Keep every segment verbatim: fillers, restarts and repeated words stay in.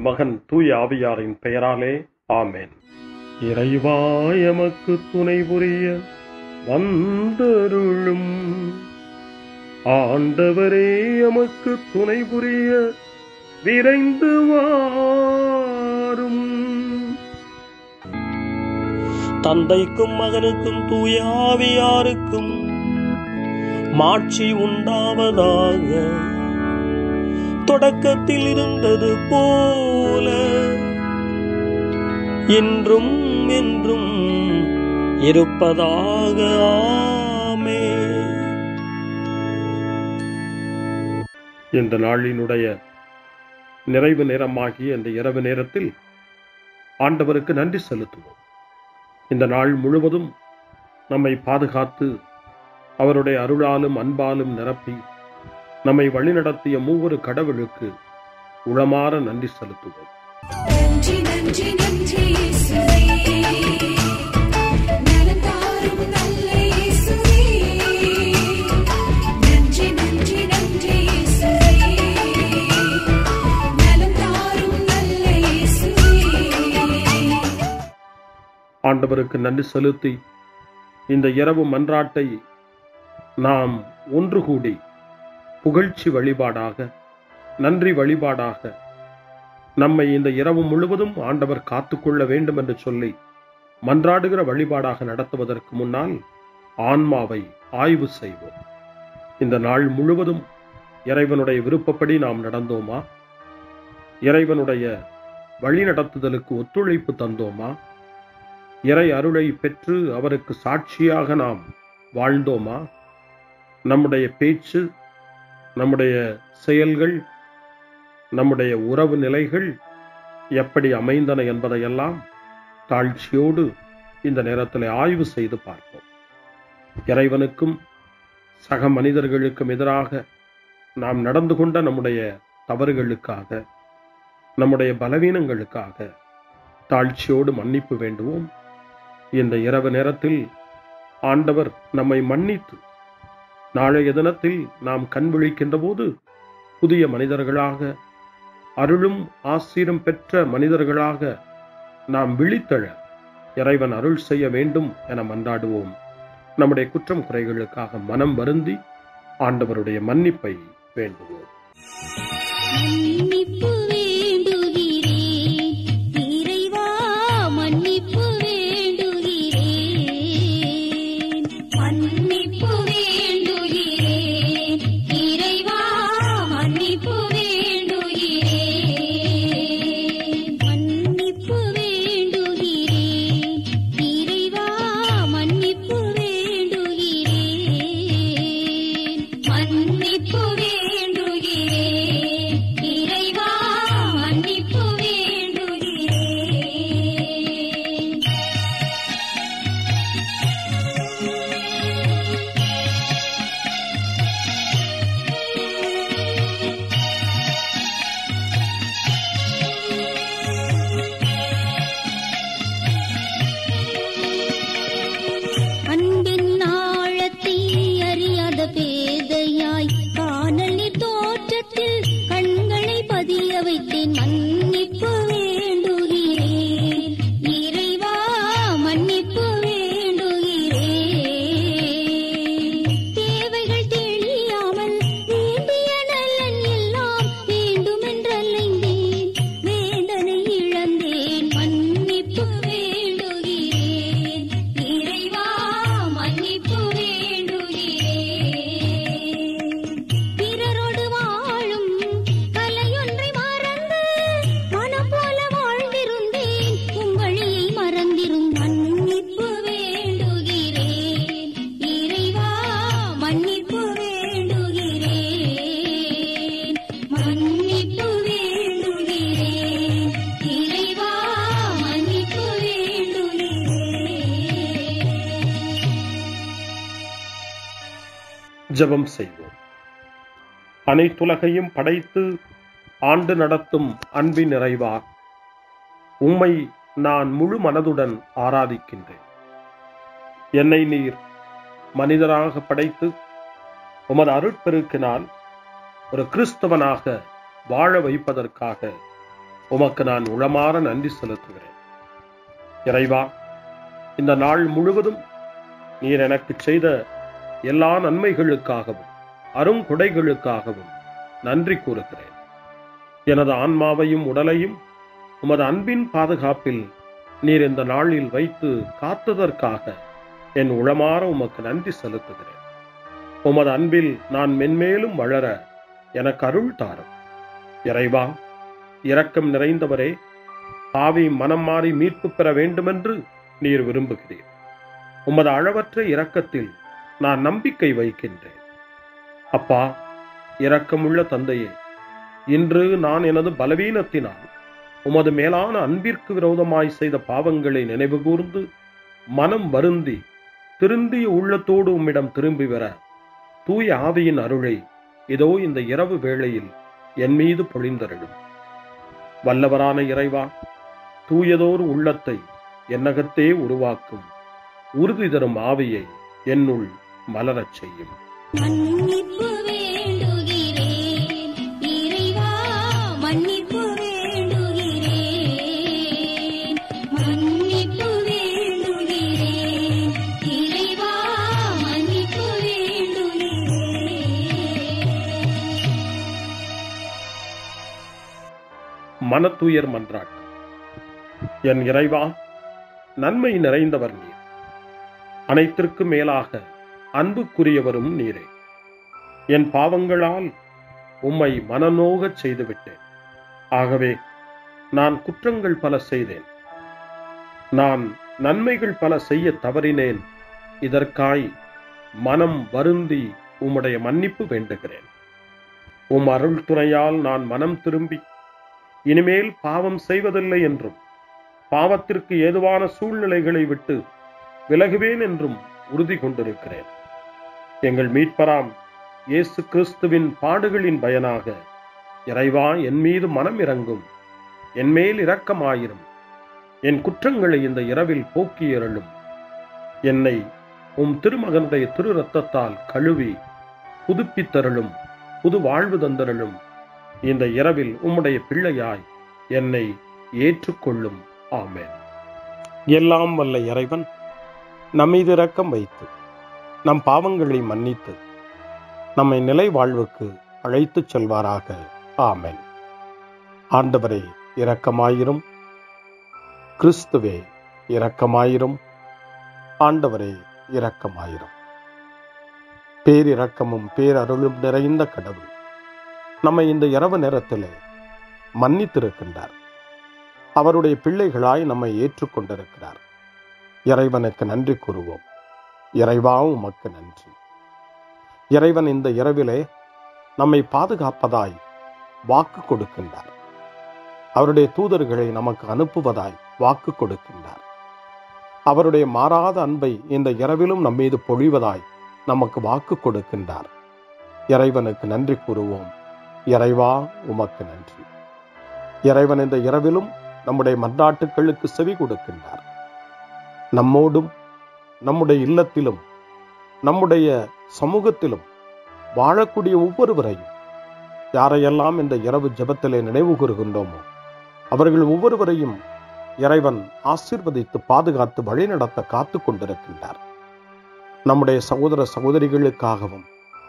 மகன் தூய ஆவியாரின் பெயராலே ஆமென். இறைவா எமக்கு துணை புரிய வந்தருளும். ஆண்டவரே எமக்கு துணை புரிய விரைந்து வாரும். தந்தைக்கும் மகனுக்கும் தூய ஆவியாருக்கும் மாட்சி உண்டாவதாக. தொடக்கத்தில் இருந்தது போல இன்றும் என்றும் இருப்பதாக. ஆமென். இந்த நாளினுடைய நிறைவு நேரமாகிய இந்த இரவு நேரத்தில் ஆண்டவருக்கு நன்றி செலுத்துவோம். இந்த நாள் முழுவதும் நம்மை பாதுகாத்து அவருடைய அருளாலும் அன்பாலும் நிரப்பி நம்மை வழிநடத்திய மூவொரு கடவுளுக்கு உளமாற நன்றி செலுத்துவோம். நன்றி நன்றி நன்றி இயேசுவே, நலம் தாரும் நல்ல இயேசுவே. நன்றி நன்றி நன்றி இயேசுவே, நலம் தாரும் நல்ல இயேசுவே. ஆண்டவருக்கு நன்றி செலுத்தி இந்த இரவு மன்றாட்டை நாம் ஒன்று கூடி புகழ்ச்சி வழிபாடாக, நன்றி வழிபாடாக நம்மை இந்த இரவு முழுவதும் ஆண்டவர் காத்துக்கொள்ள வேண்டும் என்று சொல்லி மன்றாடுகிற வழிபாடாக நடத்துவதற்கு முன்னால் ஆன்மாவை ஆய்வு செய்வோம். இந்த நாள் முழுவதும் இறைவனுடைய விருப்பப்படி நாம் நடந்தோமா? இறைவனுடைய வழி நடத்துதலுக்கு ஒத்துழைப்பு தந்தோமா? இறை அருளை பெற்று அவருக்கு சாட்சியாக நாம் வாழ்ந்தோமா? நம்முடைய பேச்சு, நம்முடைய செயல்கள், நம்முடைய உறவு நிலைகள் எப்படி அமைந்தன என்பதையெல்லாம் தாழ்ச்சியோடு இந்த நேரத்தில் ஆய்வு செய்து பார்ப்போம். இறைவனுக்கும் சக மனிதர்களுக்கும் எதிராக நாம் நடந்து கொண்ட நம்முடைய தவறுகளுக்காக, நம்முடைய பலவீனங்களுக்காக தாழ்ச்சியோடு மன்னிப்பு வேண்டுவோம். இந்த இரவு நேரத்தில் ஆண்டவர் நம்மை மன்னித்து நாளைய தினத்தில் நாம் கண் விழிக்கின்ற போது புதிய மனிதர்களாக, அருளும் ஆசீரும் பெற்ற மனிதர்களாக நாம் விழித்தெழ இறைவன் அருள் செய்ய வேண்டும் என மன்றாடுவோம். நம்முடைய குற்றம் குறைகளுக்காக மனம் வருந்தி ஆண்டவருடைய மன்னிப்பை வேண்டுவோம். மன்னிப்பு வேண்டுகிறேன் இறைவா, மன்னிப்பு வேண்டுகிறேன். மன்னிப்பு வேண்டுகிறேன் இறைவா, மன்னிப்பு வேண்டுகிறேன். மன்னிப்பு வேண்டுகிறேன் இறைவா, மன்னிப்பு வேண்டுகிறேன். மன்னிப்பு வேண்டுகிறேன் இறைவா, மன்னிப்பு வேண்டுகிறேன். அன்பின் ஆழத்தை அறியாத பேதையாய் காணல் நீர் தோற்றத்தில் கண்களை பதிய வைத்தேன். மன்னிப்பு வேண்டுகிறேன் இறைவா, மன்னிப்பு வேண்டுகிறேன். தேவைகள் தெளியாமல் வேண்டிய நலன் எல்லாம் வேண்டுமென்றலைந்தேன், வேதனை இழந்தேன். மன்னிப்பு வேண்டுகிறேன் இறைவா, மன்னிப்பு வேண்டுகிறேன். பிறரோடு வாழும் கலையொன்றை மறந்து மனம் போல வாழ்ந்திருந்தேன், உம் வழியை மறந்திரும். மன்னிப்பு வேண்டுகிறேன் இறைவா, மன்னிப்பு வேண்டுகிறேன். மன்னிப்பு வேண்டுகிறேன் இறைவா, மன்னிப்பு வேண்டுகிறேன். ஜெபம் செய்வோம். அனைத்துலகையும் படைத்து ஆண்டு நடத்தும் அன்பின் நிறைவா, உம்மை நான் முழு மனதுடன் ஆராதிக்கின்றேன். என்னை நீர் மனிதராக படைத்து உமது அருட்பெருக்கினால் ஒரு கிறிஸ்தவனாக வாழ வைப்பதற்காக உமக்கு நான் உளமாற நன்றி செலுத்துகிறேன். இறைவா, இந்த நாள் முழுவதும் நீர் எனக்கு செய்த எல்லா நன்மைகளுக்காகவும் அருங்கொடைகளுக்காகவும் நன்றி கூறுகிறேன். எனது ஆன்மாவையும் உடலையும் உமது அன்பின் பாதுகாப்பில் நீர் இந்த நாளில் வைத்து காத்ததற்காக என் உளமாற உமக்கு நன்றி செலுத்துகிறேன். உமது அன்பில் நான் மென்மேலும் வளர எனக்கு அருள் தாரும். இறைவா, இரக்கம் நிறைந்தவரே, பாவி மனம் மாறி மீட்பு பெற வேண்டுமென்று நீர் விரும்புகிறீர். உமது அளவற்ற இரக்கத்தில் நான் நம்பிக்கை வைக்கின்றேன். அப்பா, இரக்கமுள்ள தந்தையே, இன்று நான் எனது பலவீனத்தினால் உமது மேலான அன்பிற்கு விரோதமாய் செய்த பாவங்களை நினைவு கூர்ந்து மனம் வருந்தி திருந்திய உள்ளத்தோடு உம்மிடம் திரும்பி வர தூய ஆவியின் அருளை இதோ இந்த இரவு வேளையில் என் மீது பொழிந்தருளும். வல்லவரான இறைவா, தூயதோர் உள்ளத்தை என்னகத்தே உருவாக்கும் உறுதி தரும் ஆவியை என்னுள் மலரச் செய்யும். மன்னிப்பு வேண்டுகிறேன் இறைவா, மன்னிப்பு வேண்டுகிறேன், மன்னிப்பு வேண்டுகிறேன் இறைவா, மன்னிப்பு வேண்டுகிறேன். மனத்துயர் மன்றாட்டு. என் இறைவா, நன்மை நிறைந்தவர் நீர், அனைத்திற்கு மேலாக அன்புக்குரியவரும் நீரே. என் பாவங்களால் உம்மை மனநோகச் செய்துவிட்டேன். ஆகவே நான் குற்றங்கள் பல செய்தேன். நான் நன்மைகள் பல செய்ய தவறினேன். இதற்காய் மனம் வருந்தி உம்முடைய மன்னிப்பு வேண்டுகிறேன். உம் அருள் துணையால் நான் மனம் திரும்பி இனிமேல் பாவம் செய்வதில்லை என்றும் பாவத்திற்கு ஏதுவான சூழ்நிலைகளை விட்டு விலகுவேன் என்றும் உறுதி கொண்டிருக்கிறேன். எங்கள் மீட்பராம் இயேசு கிறிஸ்துவின் பாடுகளின் பயனாக இறைவா, என் மீது மனம் இறங்கும், என் மேல் இரக்கமாயிரும். என் குற்றங்களை இந்த இரவில் போக்கி அருளும். என்னை உம் திருமகனுடைய திரு இரத்தத்தால் கழுவி புதுப்பித்தருளும், புது வாழ்வு தந்தருளும். இந்த இரவில் உம்முடைய பிள்ளையாய் என்னை ஏற்றுக்கொள்ளும். ஆமென். எல்லாம் வல்ல இறைவன் நம்மீது இரக்கம் வைத்து நம் பாவங்களை மன்னித்து நம்மை நிலை வாழ்வுக்கு அழைத்துச் செல்வாராக. ஆமென். ஆண்டவரே இரக்கமாயிரும். கிறிஸ்துவே இரக்கமாயிரும். ஆண்டவரே இரக்கமாயிரும். பேரிரக்கமும் பேரருளும் நிறைந்த கடவுள் நம்மை இந்த இரவு நேரத்திலே மன்னித்திருக்கின்றார். அவருடைய பிள்ளைகளாய் நம்மை ஏற்றுக்கொண்டிருக்கிறார். இறைவனுக்கு நன்றி கூறுவோம். இறைவா, உமக்கு நன்றி. இறைவன் இந்த இரவிலே நம்மை பாதுகாப்பதாய் வாக்கு கொடுக்கின்றார். அவருடைய தூதர்களை நமக்கு அனுப்புவதாய் வாக்கு கொடுக்கின்றார். அவருடைய மாறாத அன்பை இந்த இரவிலும் நம்மீது பொழிவதாய் நமக்கு வாக்கு கொடுக்கின்றார். இறைவனுக்கு நன்றி கூறுவோம். இறைவா, உமக்கு நன்றி. இறைவன் இந்த இரவிலும் நம்முடைய மன்றாட்டுக்களுக்கு செவி கொடுக்கின்றார். நம்மோடும் நம்முடைய இல்லத்திலும் நம்முடைய சமூகத்திலும் வாழக்கூடிய ஒவ்வொருவரையும், யாரையெல்லாம் இந்த இரவு ஜெபத்திலே நினைவு கூறுகின்றோமோ அவர்கள் ஒவ்வொருவரையும் இறைவன் ஆசீர்வதித்து பாதுகாத்து வழிநடத்த காத்து கொண்டிருக்கின்றார். நம்முடைய சகோதர சகோதரிகளுக்காகவும்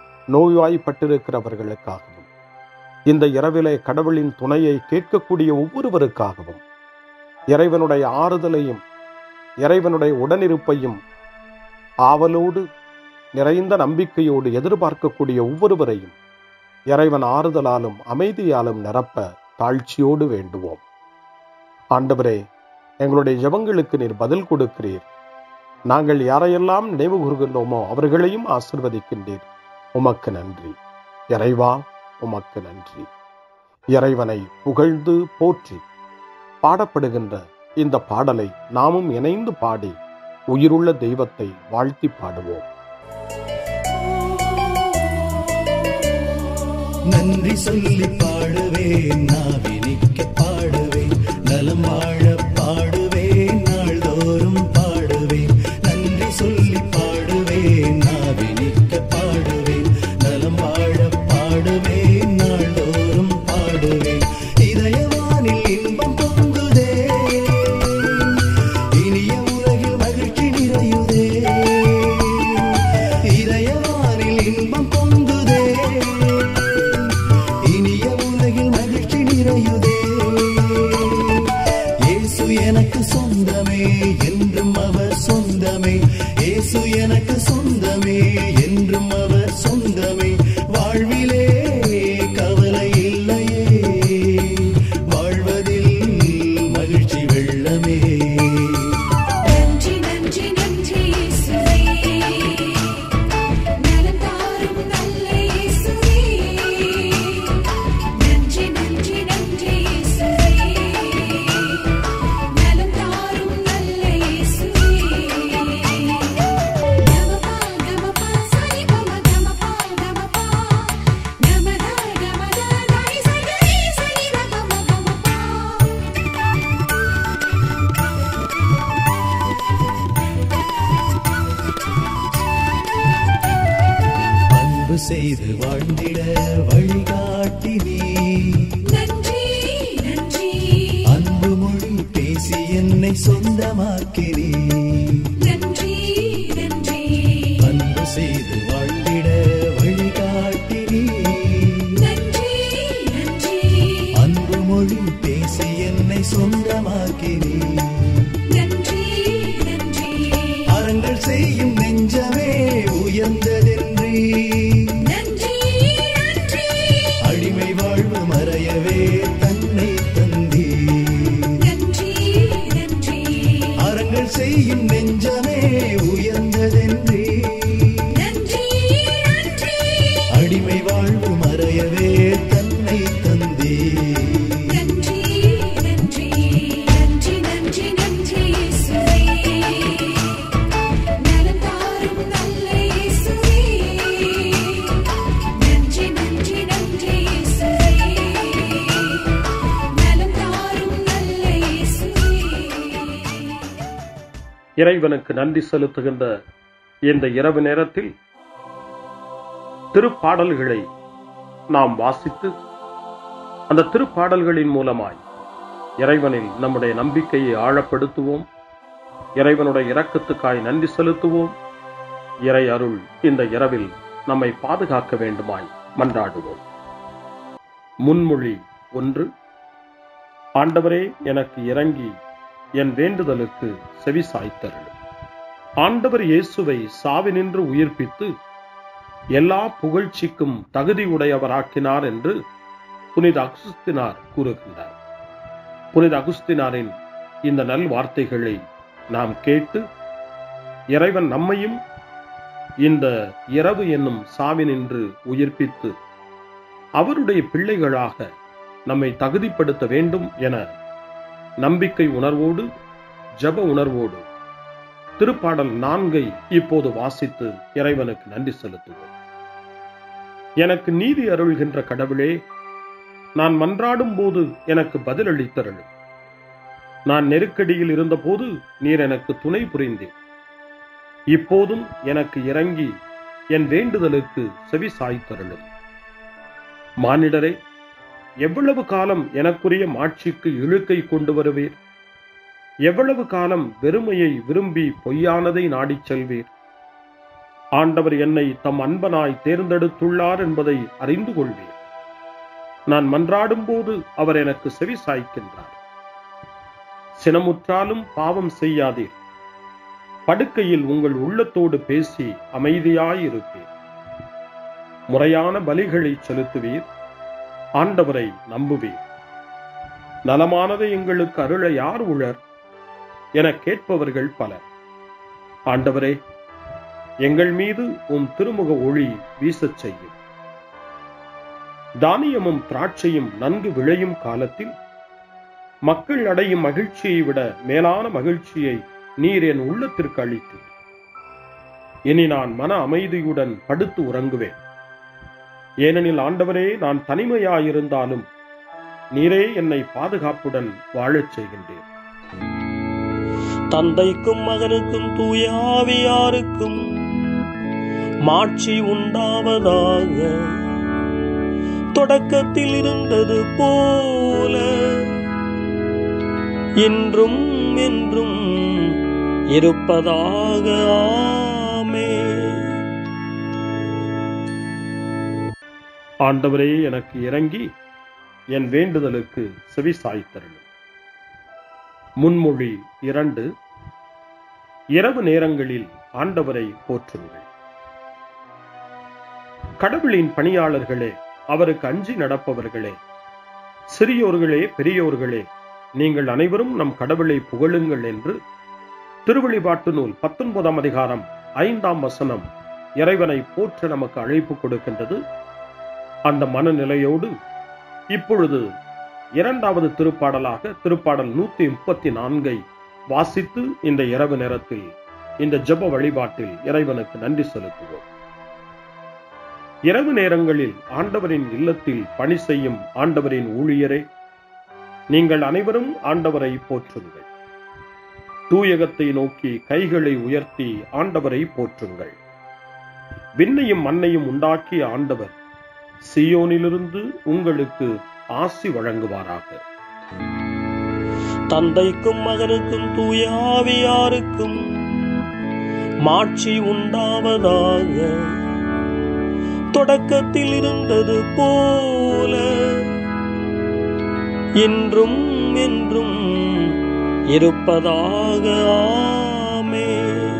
நோய்வாய்ப்பட்டிருக்கிறவர்களுக்காகவும் இந்த இரவிலே கடவுளின் துணையை கேட்கக்கூடிய ஒவ்வொருவருக்காகவும் இறைவனுடைய ஆறுதலையும் இறைவனுடைய உடனிருப்பையும் ஆவலோடு நிறைந்த நம்பிக்கையோடு எதிர்பார்க்கக்கூடிய ஒவ்வொருவரையும் இறைவன் ஆறுதலாலும் அமைதியாலும் நிரப்ப தாழ்ச்சியோடு வேண்டுவோம். ஆண்டவரே, எங்களுடைய ஜெபங்களுக்கு நீர் பதில் கொடுக்கிறீர். நாங்கள் யாரையெல்லாம் நினைவு கூறுகின்றோமோ அவர்களையும் ஆசீர்வதிக்கின்றீர். உமக்கு நன்றி. இறைவா, உமக்கு நன்றி. இறைவனை புகழ்ந்து போற்றி பாடப்படுகின்ற இந்த பாடலை நாமும் இணைந்து பாடி உயிருள்ள தெய்வத்தை வாழ்த்தி பாடுவோம். நன்றி சொல்லி பாடுவேன், நாவினிக்க பாடுவேன், நலம் வாழ பாடுவேன், நாள்தோறும் பாடுவேன். நன்றி சொல்லி பாடுவேன், நாவினிக்க பாடுவேன், நலம் வாழ பாடுவேன், நாள்தோறும் பாடுவேன். இதயவானில் இன்ப இயேசு எனக்கு சொந்தமே, என்றும் அவர் சொந்தமே. இயேசு எனக்கு சொந்தமே, என்றும் அவர் சொந்தமே. வாழ்விலே கவலை இல்லையே, வாழ்வதில் மகிழ்ச்சி வெள்ளமே. நன்றி நன்றி நன்றி இயேசுவே, நலம் தாரும் நல்ல இயேசுவே. நன்றி நன்றி நன்றி இயேசுவே, நலம் தாரும் நல்ல இயேசுவே. கமபா கமபா சரி பம கமபா கமபா, கமதா கமதா தாய் சரி சரி கமபா கமபா. அன்பு செய்து வாழ்ந்திட வழிகாட்டி நீ, நன்றி நன்றி அன்பு மொழி பேசி என்னை சொந்தமாக்கி நீ. நன்றி நன்றி அன்பு செய்து வாழ்ந்திட வழிகாட்டி நீ, நன்றி நன்றி அன்பு மொழி பேசி என்னை சொந்தமாக்கி நீ. நன்றி நன்றி அறங்கள் செய்யும் நெஞ்சமே உயர்ந்ததென்றி, நன்றி நன்றி அடிமை வாழ்வு மறையவே தன்னை தந்தீ. நன்றி நன்றி அறங்கள் செய்யும் நெஞ்சமே உயர்ந்ததென்றி, நன்றி நன்றி அடிமை வாழ்வு மறையவே தன்னை தந்தீ. நன்றி நன்றி நன்றி நன்றி நன்றி இயேசுவே, நலம் தாரும் நல்ல இயேசுவே. நன்றி நன்றி நன்றி இயேசுவே, நலம் தாரும் நல்ல இயேசுவே. இறைவனுக்கு நன்றி செலுத்துகின்ற இந்த இரவு நேரத்தில் திருப்பாடல்களை நாம் வாசித்து அந்த திருப்பாடல்களின் மூலமாய் இறைவனில் நம்முடைய நம்பிக்கையை ஆழப்படுத்துவோம். இறைவனுடைய இரக்கத்துக்காய் நன்றி செலுத்துவோம். இறை அருள் இந்த இரவில் நம்மை பாதுகாக்க வேண்டுமாய் மன்றாடுவோம். முன்மொழி ஒன்று. ஆண்டவரே, எனக்கு இறங்கி என் வேண்டுதலுக்கு செவி சாய்த்தருளும். ஆண்டவர் இயேசுவை சாவினின்று உயிர்ப்பித்து எல்லா புகழ்ச்சிக்கும் தகுதியுடையவராக்கினார் என்று புனித அகுஸ்தினார் கூறுகின்றார். புனித அகுஸ்தினாரின் இந்த நல் வார்த்தைகளை நாம் கேட்டு இறைவன் நம்மையும் இந்த இரவு என்னும் சாவினின்று உயிர்ப்பித்து அவருடைய பிள்ளைகளாக நம்மை தகுதிப்படுத்த வேண்டும் என நம்பிக்கை உணர்வோடு ஜப உணர்வோடு திருப்பாடல் நான்கை இப்போது வாசித்து இறைவனுக்கு நன்றி செலுத்துவோம். எனக்கு நீதி அருள்கின்ற கடவுளே, நான் மன்றாடும் போது எனக்கு பதிலளித்தருளும். நான் நெருக்கடியில் இருந்தபோது நீர் எனக்கு துணை புரிந்தீர். இப்போதும் எனக்கு இறங்கி என் வேண்டுதலுக்கு செவி சாய்த்தருளும். மானிடரே, எவ்வளவு காலம் எனக்குரிய மாட்சிக்கு இழுக்கை கொண்டு வருவீர்? எவ்வளவு காலம் வெறுமையை விரும்பி பொய்யானதை நாடிச் செல்வீர்? ஆண்டவர் என்னை தம் அன்பனாய் தேர்ந்தெடுத்துள்ளார் என்பதை அறிந்து கொள்வீர். நான் மன்றாடும் போது அவர் எனக்கு செவி சாய்க்கின்றார். சினமுற்றாலும் பாவம் செய்யாதீர். படுக்கையில் உங்கள் உள்ளத்தோடு பேசி அமைதியாயிருப்பீர். முறையான பலிகளை செலுத்துவீர். ஆண்டவரை நம்புவீர். நலமானதை எங்களுக்கு அருள யார் உளர் என கேட்பவர்கள் பலர். ஆண்டவரே, எங்கள் மீது உம் திருமுக ஒளி வீசச் செய்யும். தானியமும் திராட்சையும் நன்கு விளையும் காலத்தில் மக்கள் அடையும் மகிழ்ச்சியை விட மேலான மகிழ்ச்சியை நீர் என் உள்ளத்திற்கு அளித்தீர். இனி நான் மன அமைதியுடன் படுத்து உறங்குவேன். ஏனெனில் ஆண்டவரே, நான் தனிமையாயிருந்தாலும் நீரே என்னை பாதுகாப்புடன் வாழச் செய்கின்றேன். தந்தைக்கும் மகனுக்கும் தூய ஆவியாருக்கும் மாட்சி உண்டாவதாக. தொடக்கத்தில் இருந்தது போல இன்றும் என்றும் இருப்பதாக. ஆமென். ஆண்டவரே, எனக்கு இறங்கி என் வேண்டுதலுக்கு செவி சாய்த்தருளும். முன்மொழி இரண்டு. இரவு நேரங்களில் ஆண்டவரை போற்றுங்கள். கடவுளின் பணியாளர்களே, அவருக்கு அஞ்சி நடப்பவர்களே, சிறியோர்களே பெரியோர்களே, நீங்கள் அனைவரும் நம் கடவுளை புகழுங்கள் என்று திருவெளிப்பாட்டு நூல் பத்தொன்பதாம் அதிகாரம் ஐந்தாம் வசனம் இறைவனை போற்ற நமக்கு அழைப்பு கொடுக்கின்றது. அந்த மனநிலையோடு இப்பொழுது இரண்டாவது திருப்பாடலாக திருப்பாடல் நூத்தி முப்பத்தி நான்கை வாசித்து இந்த இரவு நேரத்தில் இந்த ஜெப வழிபாட்டில் இறைவனுக்கு நன்றி செலுத்துவோம். இரவு நேரங்களில் ஆண்டவரின் இல்லத்தில் பணி செய்யும் ஆண்டவரின் ஊழியரே, நீங்கள் அனைவரும் ஆண்டவரை போற்றுங்கள். தூயகத்தை நோக்கி கைகளை உயர்த்தி ஆண்டவரை போற்றுங்கள். விண்ணையும் மண்ணையும் உண்டாக்கிய ஆண்டவர் சீயோனிலிருந்து உங்களுக்கு ஆசி வழங்குவாராக. தந்தைக்கும் மகனுக்கும் தூய ஆவியாருக்கும் மாட்சி உண்டாவதாக. தொடக்கத்தில் இருந்தது போல இன்றும் என்றும் இருப்பதாக. ஆமென்.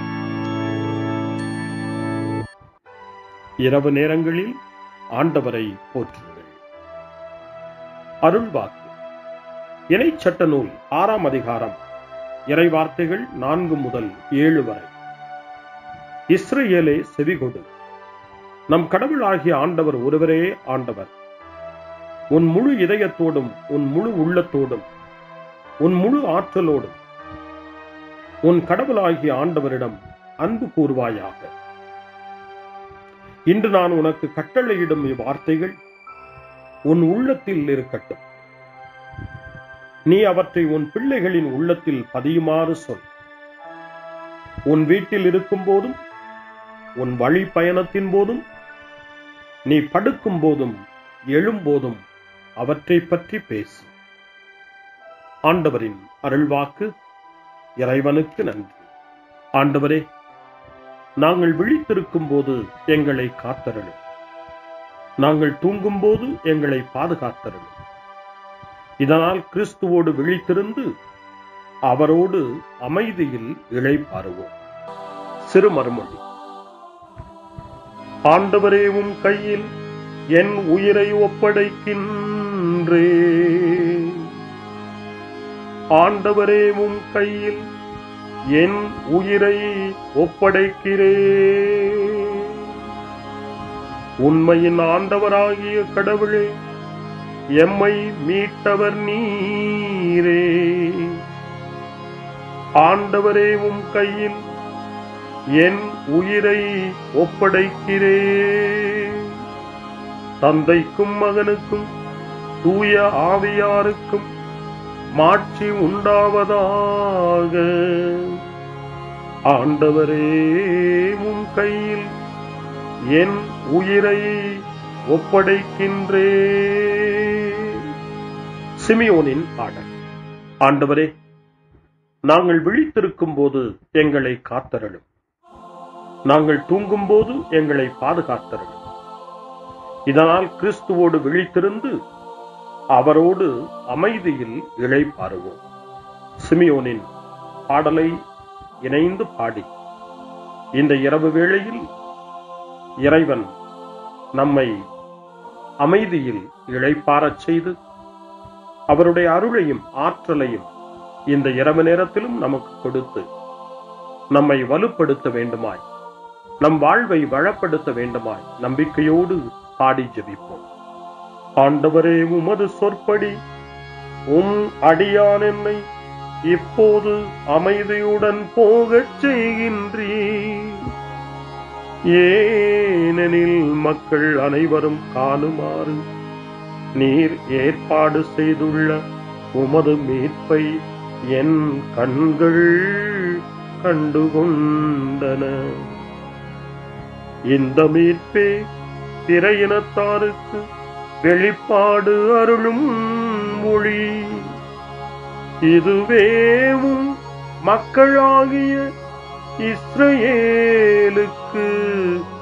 இரவு நேரங்களில் ஆண்டவரை போற்றுங்கள். அருள்வாக்கு இணைச்சட்ட நூல் ஆறாம் அதிகாரம் இறைவார்த்தைகள் நான்கு முதல் ஏழு வரை. இஸ்ரவேலே செவிகொடு, நம் கடவுளாகிய ஆண்டவர் ஒருவரே ஆண்டவர். உன் முழு இதயத்தோடும் உன் முழு உள்ளத்தோடும் உன் முழு ஆற்றலோடும் உன் கடவுளாகிய ஆண்டவரிடம் அன்பு கூர்வாயாக. இன்று நான் உனக்கு கட்டளையிடும் இவ்வார்த்தைகள் உன் உள்ளத்தில் இருக்கட்டும். நீ அவற்றை உன் பிள்ளைகளின் உள்ளத்தில் பதியுமாறு சொல். உன் வீட்டில் இருக்கும் போதும் உன் வழி பயணத்தின் போதும் நீ படுக்கும் போதும் எழும்போதும் அவற்றை பற்றி பேசு. ஆண்டவரின் அருள்வாக்கு. இறைவனுக்கு நன்றி. ஆண்டவரே, நாங்கள் விழித்திருக்கும் போது எங்களை காத்தருளும். நாங்கள் தூங்கும் போது எங்களை பாதுகாத்தருளும். இதனால் கிறிஸ்துவோடு விழித்திருந்து அவரோடு அமைதியில் இளைப்பாறுவோம். சிறு மறுமொழி. ஆண்டவரே, உம் கையில் என் உயிரை ஒப்படைக்கின்றே. ஆண்டவரே, உம் கையில் என் உயிரை ஒப்படைக்கிறே. உண்மையின் ஆண்டவராகிய கடவுளே, எம்மை மீட்டவர் நீரே. ஆண்டவரே, உம் கையில் என் உயிரை ஒப்படைக்கிறே. தந்தைக்கும் மகனுக்கும் தூய ஆவியாருக்கும் மாட்சி உண்டாவதாக. ஆண்டவரே, உம் கையில் என் உயிரை ஒப்படைக்கின்றே. சிமியோனின் பாடல். ஆண்டவரே, நாங்கள் விழித்திருக்கும் போது எங்களை காத்தருளும். நாங்கள் தூங்கும் போது எங்களை பாதுகாத்தருளும். இதனால் கிறிஸ்துவோடு விழித்திருந்து அவரோடு அமைதியில் இளைப்பாறுவோம். சிமியோனின் பாடலை இணைந்து பாடி இந்த இரவு வேளையில் இறைவன் நம்மை அமைதியில் இளைப்பாறச் செய்து அவருடைய அருளையும் ஆற்றலையும் இந்த இரவு நேரத்திலும் நமக்கு கொடுத்து நம்மை வலுப்படுத்த வேண்டுமாய், நம் வாழ்வை வளப்படுத்த வேண்டுமாய் நம்பிக்கையோடு பாடி ஜெபிப்போம். ஆண்டவரே, உமது சொற்படி உம் அடியான் என்னை இப்போது அமைதியுடன் போகச் செய்கின்றீர். ஏனெனில் மக்கள் அனைவரும் காணுமாறு நீர் ஏற்பாடு செய்துள்ள உமது மீட்பை என் கண்கள் கண்டுகொண்டன. இந்த மீட்பே பிற இனத்தாருக்கு வெளிப்பாடு அருளும் மொழி. இதுவேவும் மக்களாகிய இஸ்ரவேலுக்கு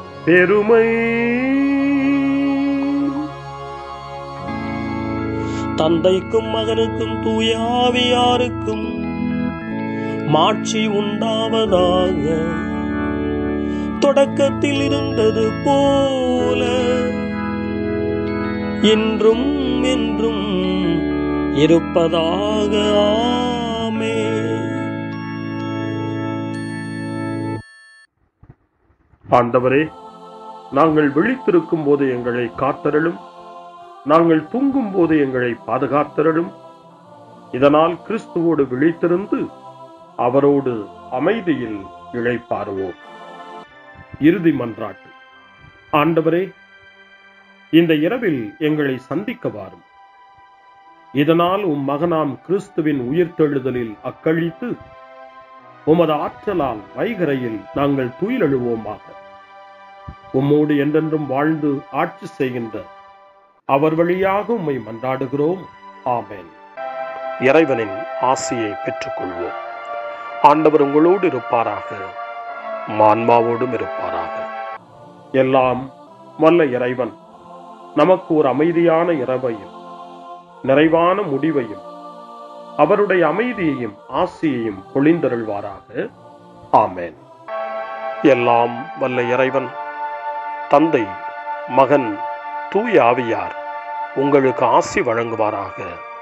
பெருமை. தந்தைக்கும் மகனுக்கும் தூய ஆவியாருக்கும் மாட்சி உண்டாவதாக. தொடக்கத்தில் இருந்தது போல இன்றும் என்றும் இருப்பதாக. ஆமென். ஆண்டவரே, நாங்கள் விழித்திருக்கும் போது எங்களை காத்தருளும், நாங்கள் தூங்கும் போது எங்களை பாதுகாத்தருளும். இதனால் கிறிஸ்துவோடு விழித்திருந்து அவரோடு அமைதியில் இளைப்பாறுவோம். இறுதி மன்றாட்டு. ஆண்டவரே, இந்த இரவில் எங்களை சந்திக்க வாரும். இதனால் உம் மகனாம் கிறிஸ்துவின் உயிர்த்தெழுதலில் அக்களித்து உமது ஆற்றலால் வைகரையில் நாங்கள் துயிலெழுவோமாக. உம்மோடு என்றென்றும் வாழ்ந்து ஆட்சி செய்கின்ற அவர் வழியாக உம்மை மன்றாடுகிறோம். ஆமென். இறைவனின் ஆசியை பெற்றுக்கொள்வோம். ஆண்டவர் உங்களோடு இருப்பாராக, ஆன்மாவோடும் இருப்பாராக. எல்லாம் வல்ல இறைவன் நமக்கு ஒரு அமைதியான இரவையும் நிறைவான முடிவையும் அவருடைய அமைதியையும் ஆசியையும் பொழிந்தருள்வாராக. ஆமென். எல்லாம் வல்ல இறைவன் தந்தை, மகன், தூய ஆவியார் உங்களுக்கு ஆசி வழங்குவாராக.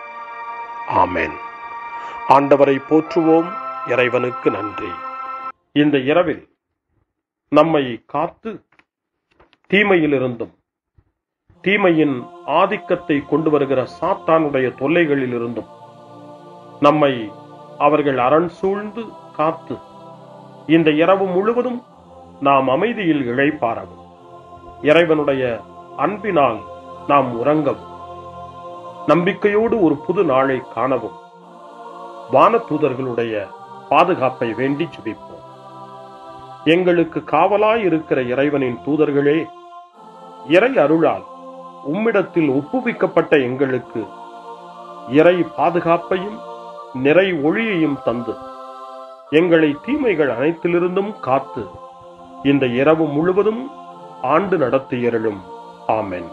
ஆமென். ஆண்டவரை போற்றுவோம். இறைவனுக்கு நன்றி. இந்த இரவில் நம்மை காத்து தீமையிலிருந்தும் தீமையின் ஆதிக்கத்தை கொண்டு வருகிற சாத்தானுடைய தொல்லைகளிலிருந்தும் நம்மை அவர்கள் அரண் சூழ்ந்து காத்து இந்த இரவு முழுவதும் நாம் அமைதியில் இளைப்பாறவும், இறைவனுடைய அன்பினால் நாம் உறங்கவும், நம்பிக்கையோடு ஒரு புது நாளை காணவும் வானதூதர்களுடைய பாதுகாப்பை வேண்டி ஜெபிப்போம். எங்களுக்கு காவலாய் இருக்கிற இறைவனின் தூதர்களே, இறை அருளால் உம்மிடத்தில் ஒப்புவிக்கப்பட்ட எங்களுக்கு இறை பாதுகாப்பையும் நிறை ஒளியையும் தந்து எங்களை தீமைகள் அனைத்திலிருந்தும் காத்து இந்த இரவு முழுவதும் ஆண்டு நடத்தியருளும். ஆமென்.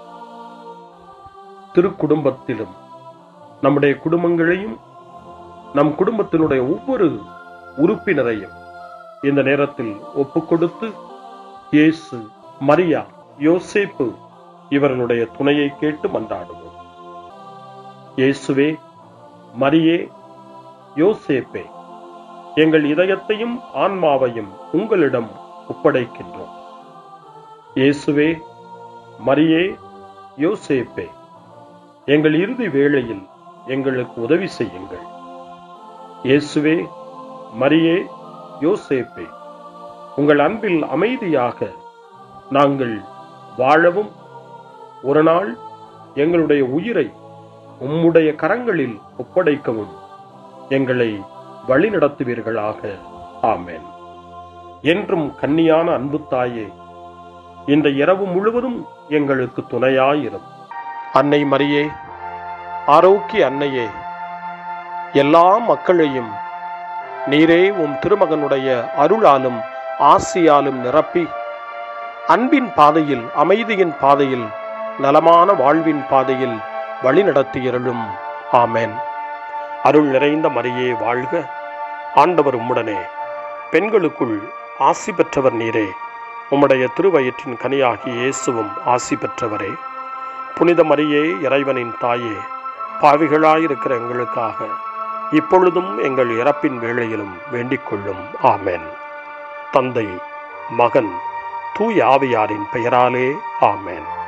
திருக்குடும்பத்திலும் நம்முடைய குடும்பங்களையும் நம் குடும்பத்தினுடைய ஒவ்வொரு உறுப்பினரையும் இந்த நேரத்தில் ஒப்புக்கொடுத்து இயேசு, மரியா, யோசேப்பு இவர்களுடைய துணையை கேட்டு மன்றாடுவோம். இயேசுவே, மரியே, யோசேப்பே, எங்கள் இதயத்தையும் ஆன்மாவையும் உங்களிடம் ஒப்படைக்கின்றோம். இயேசுவே, மரியே, யோசேப்பே, எங்கள் இறுதி வேளையில் எங்களுக்கு உதவி செய்யுங்கள். இயேசுவே, மரியே, யோசேப்பே, உங்கள் அன்பில் அமைதியாக நாங்கள் வாழவும் ஒரு நாள் எங்களுடைய உயிரை உம்முடைய கரங்களில் ஒப்படைக்கவும் எங்களை வழிநடத்துவீர்களாக. ஆமென். என்றும் கன்னியான அன்பு தாயே, இந்த இரவு முழுவதும் எங்களுக்கு துணையாயிரும். அன்னை மரியே, ஆரோக்கிய அன்னையே, எல்லா மக்களையும் நீரே உம் திருமகனுடைய அருளாலும் ஆசியாலும் நிரப்பி அன்பின் பாதையில், அமைதியின் பாதையில், நலமான வாழ்வின் பாதையில் வழிநடத்தியருளும். ஆமென். அருள் நிறைந்த மரியே வாழ்க. ஆண்டவர் உம்முடனே, பெண்களுக்குள் ஆசி பெற்றவர் நீரே. உம்முடைய திருவயிற்றின் கனியாகிய இயேசுவும் ஆசி பெற்றவரே. புனித மரியே, இறைவனின் தாயே, பாவிகளாயிருக்கிற எங்களுக்காக இப்பொழுதும் எங்கள் இறப்பின் வேளையிலும் வேண்டிக் கொள்ளும். ஆமென். தந்தை, மகன், தூய ஆவியாரின் பெயராலே. ஆமென்.